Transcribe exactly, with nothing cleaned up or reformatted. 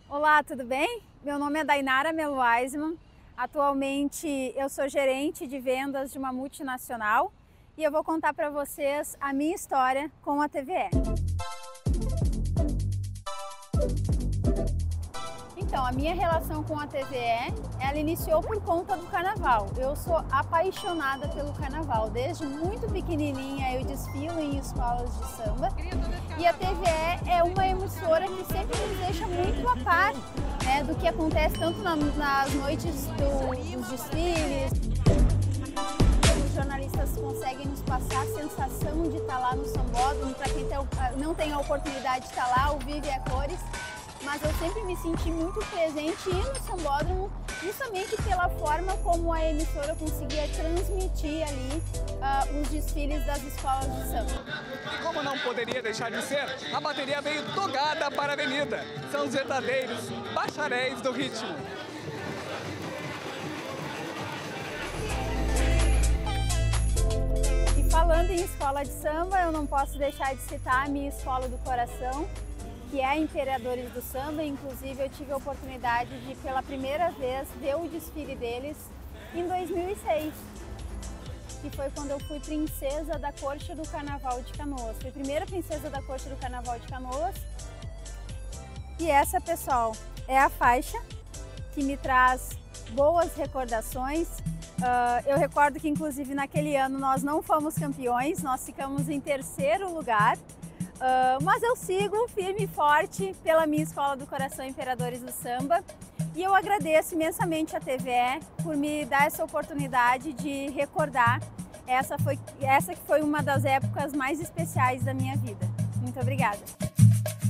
Olá, tudo bem? Meu nome é Dainara Melo Aisman. Atualmente eu sou gerente de vendas de uma multinacional e eu vou contar para vocês a minha história com a T V E. Então, a minha relação com a T V E, ela iniciou por conta do carnaval. Eu sou apaixonada pelo carnaval. Desde muito pequenininha eu desfilo em escolas de samba. E a T V E é uma emissora que sempre nos deixa muito a par, né, do que acontece tanto na, nas noites do, dos desfiles. Os jornalistas conseguem nos passar a sensação de estar lá no sambódromo, para quem não tem a oportunidade de estar lá, o Vive a Cores. Mas eu sempre me senti muito presente e no sambódromo, justamente pela forma como a emissora conseguia transmitir ali uh, os desfiles das escolas de samba. E como não poderia deixar de ser, a bateria veio togada para a avenida. São os verdadeiros bacharéis do ritmo. E falando em escola de samba, eu não posso deixar de citar a minha escola do coração, que é a Imperadores do Samba. Inclusive eu tive a oportunidade de pela primeira vez ver o desfile deles em dois mil e seis, que foi quando eu fui princesa da corte do Carnaval de Canoas. Fui a primeira princesa da corte do Carnaval de Canoas. E essa, pessoal, é a faixa que me traz boas recordações. Uh, eu recordo que inclusive naquele ano nós não fomos campeões, nós ficamos em terceiro lugar. Uh, mas eu sigo firme e forte pela minha escola do coração Imperadores do Samba e eu agradeço imensamente a T V E por me dar essa oportunidade de recordar essa, foi, essa que foi uma das épocas mais especiais da minha vida. Muito obrigada!